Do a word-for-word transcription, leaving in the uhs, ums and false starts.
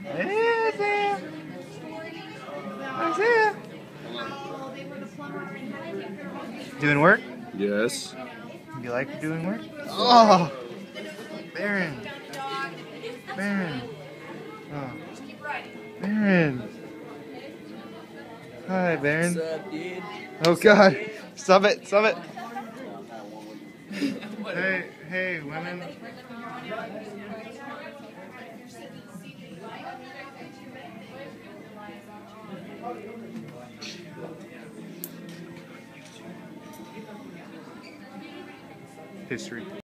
Hey, Isaiah. Isaiah. Doing work? Yes. You like doing work? Oh, Baron. Baron. Oh, Baron. Hi, Baron. What's up, dude? Oh God! Stop it! Stop it! Hey, hey, women. History.